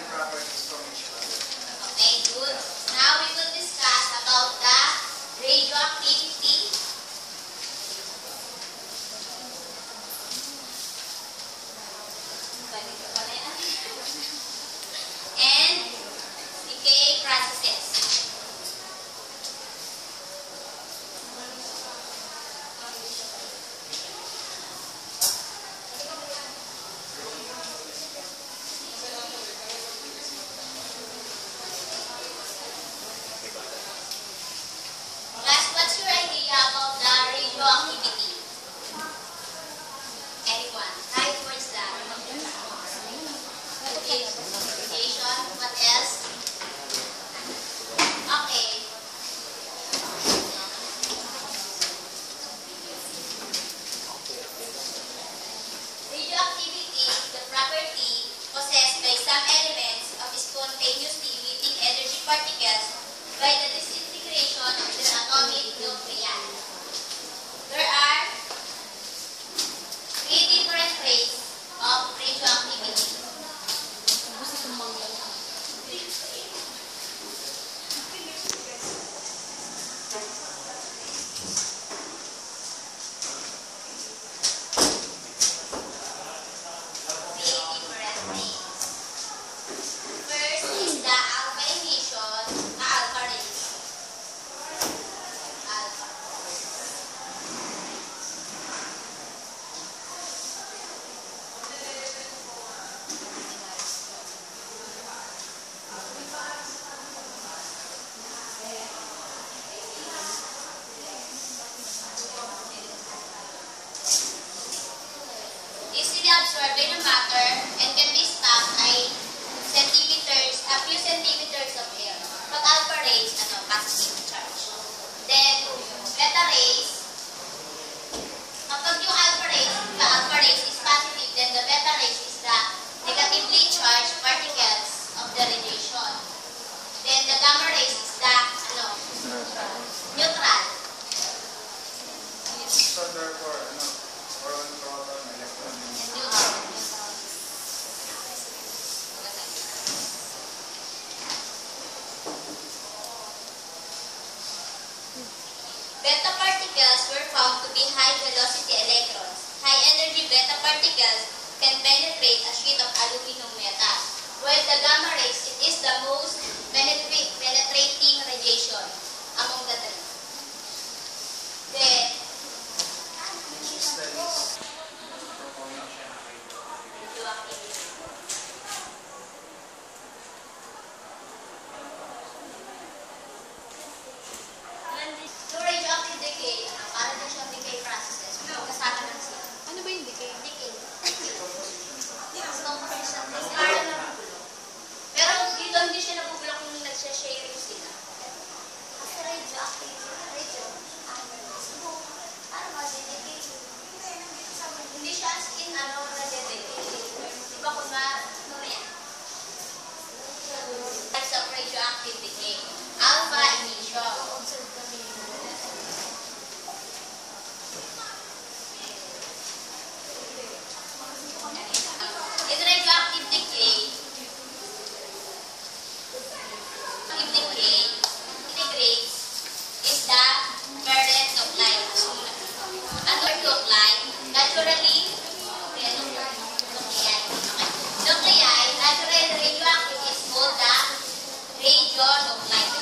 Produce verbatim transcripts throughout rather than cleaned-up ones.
Okay, good. Now we will discuss about the radioactivity and decay processes. Class, what's your idea about the radioactivity? Anyone? Right, what's that? Radiation. What else? Okay. Radioactivity is the property possessed by some elements of spontaneously emitting energy particles by the disintegration of the atomic nuclei. There are three different rays of radioactivity. Absorbed in a matter and can be stopped by centimeters, a few centimeters of air. Pag alpha rays, ano, positive charge. Then, beta rays, kapag yung alpha rays, the alpha rays is positive, then the beta rays is the negatively charged particles of the radiation. Then, the gamma rays is the, ano, neutral. So, therefore, ano, proton, proton, electron, beta particles were found to be high-velocity electrons. High-energy beta particles can penetrate a sheet of aluminum metal, while the gamma rays, it is the most penetrating radiation among the three. Then, so radioactive decay, ano, para din siya decay processes. Kasama ng sila. Ano ba yung decay? Decay. Para lang. Pero dito hindi siya nabubulok kung nagsha-sharing sila. Kasi radioactive, radioactive. Para ma-decay. Hindi siya as in ano na-decay. Diba kung ma, mamaya. Types of radioactive decay. Alpha emission. In radioactive decay, radioactive decay integrates is the parent of light. Ano nuclei? Naturally, nuclei. Nuclei, naturally radioactive is called the radionuclide.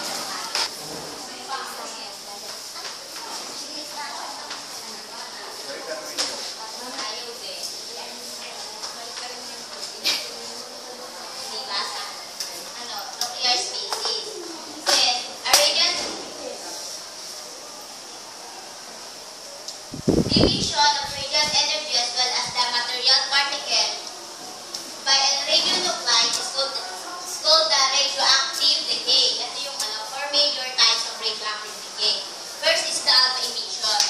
Division of radiant energy as well as the material particle by a radionuclide is called, is called the radioactive decay. Ito yung ano, four major types of radioactive decay. First is the alpha emission.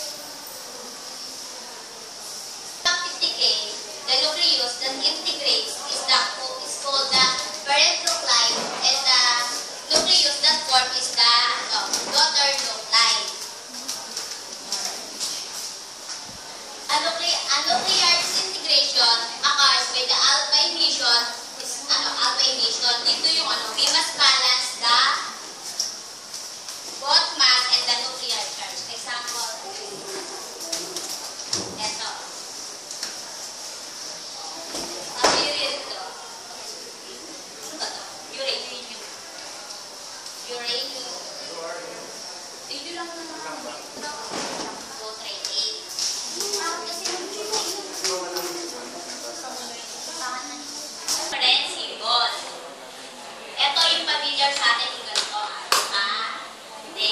Radioactive decay, the nucleus that integrates is, the, is called the parent nuclide, and the nucleus that forms is the uh, daughter nuclide. A nuclear, a nuclear disintegration occurs by the alpha emission, is, ano, alpha emission emission, dito yung ano, we must balance the both mass and the nuclear charge. Example, eto. Ang period to. Ano ba to? Uranium. Uranium. Dito lang naman. So, trade eight. Ah, kasi yung friend symbol. Ito yung familiar sa atin yung ganito. Ah, hindi.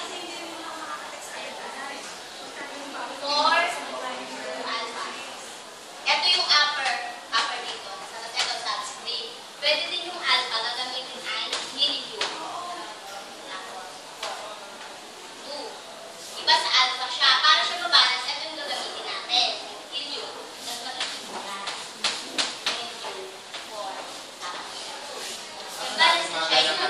Four, alpha. Ito yung upper, upper dito. Ito subscript. Pwede din yung alpha, gagamitin ay helium. Tapos, four. Two. Iba sa alpha siya. Para siya mabalance, ito yung gagamitin natin. Helium. Tapos magiging balance. Helium. Four. Tapos siya. Yung balance na siya yung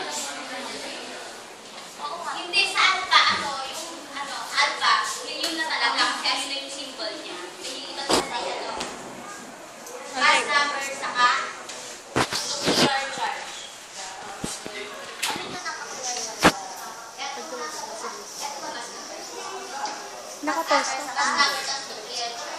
oo nga. Hindi sa alpha, ano, yung ano, alpha, helium na talaga kasi na yung symbol niya. Yung iba sa tayo, ano. Mass number saka nuclear charge. Ano yung naka-nuclear charge? Ito mass number. Ito mass number. Nakapost Mass ka. number sa nuclear charge.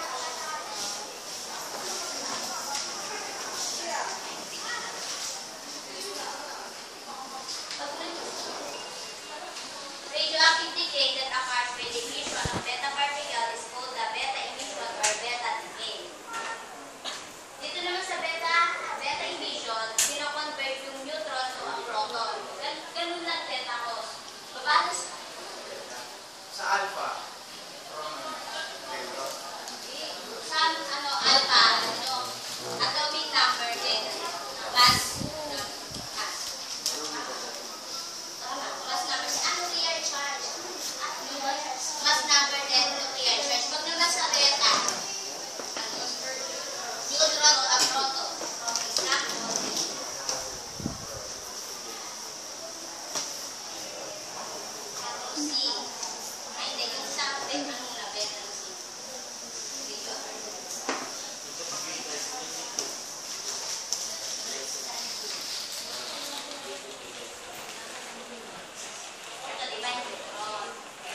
Radioactivity that occurs by the emission of beta particle is called the beta emission or beta decay. Dito naman sa beta, beta emission, sino-convert yung neutron to a proton. Gan ganun lang din ako. Babalas Sa alpha. sa ano, alpha, ano, atomic number din. Mass, mass. Tama, mass number din. Ah, nuclear charge. Ah, mass number din, nuclear charge. Pag naman sa beta, ano, neutron to a proton. Example, C. Ay, hindi. Yung isang beta, ano na, beta C. Ito, di ba yung neutron?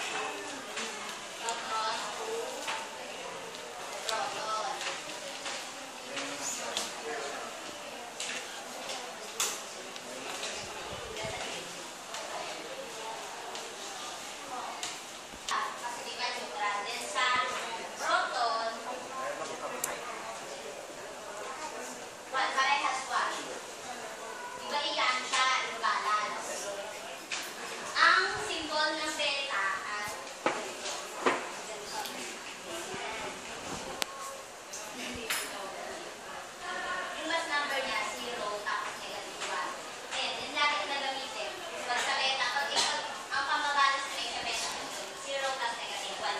Neutron to proton. Ah, kasi di ba neutral? Then sa proton, one, parehas one. Iba iyan siya, imbalance. Ang symbol ng beta ay yung mass number niya, zero, tapos negative one. Ayan, yun lagi na gamitin. Pag sa beta, pag ikaw, ang pamabalance na sa beta, zero plus negative one.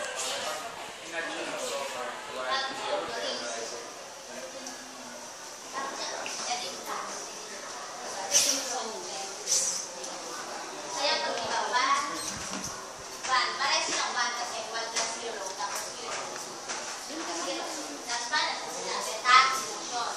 Pag kaya pag iba, one, one, parehas silang one kasi one plus zero, tapos zero. Zero. Tapos balance na sila. Beta, emission.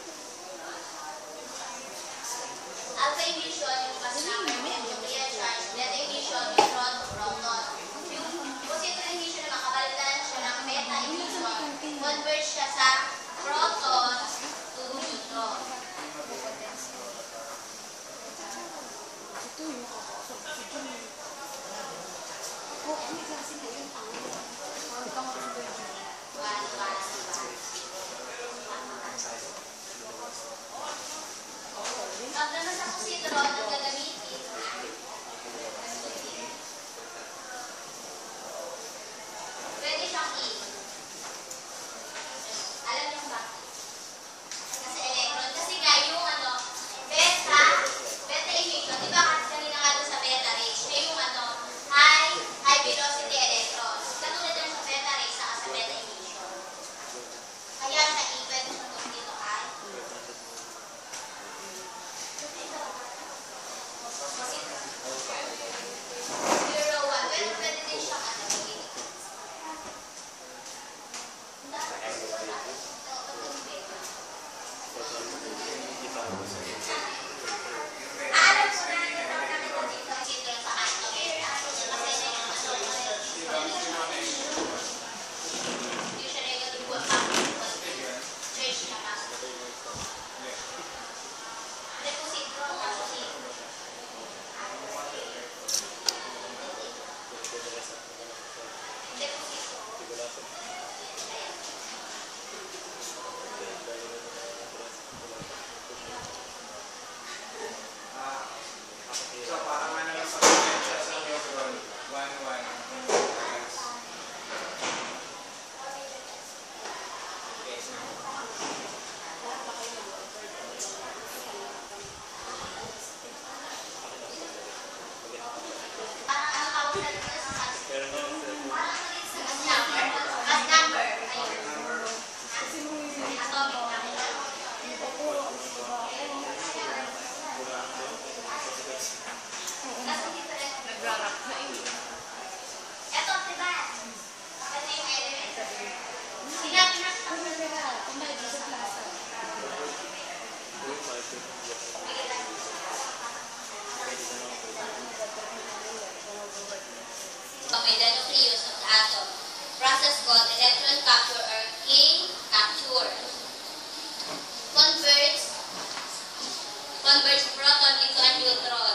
Alpha emission, yung mass number and nuclear charge. Beta emission, neutron to proton. Yung positive emission naman, kabalitan siya ng beta emission. Convert siya sa proton to neutron. Ito yung nakapasok. Ito yung... Oh, ano yung klase na yun? Ito nga ang pwede. One, one, one. Pag naman sa positron, ang gagamitin ay pwede siyang E. Alam niyo ba? Kasi electron. Kasi nga yung ano, beta, beta emission, di ba kasi kanina nga doon sa beta rays, siya yung ano, high, high velocity electron. Katulad din sa beta rays, saka sa beta emission. Kaya siya E, pwede siya doon dito ay zero, one. Pero pwede din siyang ano, gawin. Hindi. Ito, ito yung beta. Aaral ko na yung naman ito dito. Dito sa atom. Kasi na yung atom. Usually, I go to work after church na pasok. Deposito, tapos yun. Deposito. Ayan. Ah, so parang ano lang sa potential sa neutron, one one. Parang ang tawag na dito sa mass. Parang sa mass number. Mass number. Ayun. Kasi nung hindi Atomic number. ako, diba ako? Kasi different. Nagrarap na eh. Ito, diba? Ito yung element. Sinabi na Kung nalaga, kung may sa plaza. May the nucleus of the atom. Process called electron capture or K capture. Converts converts proton into a neutron.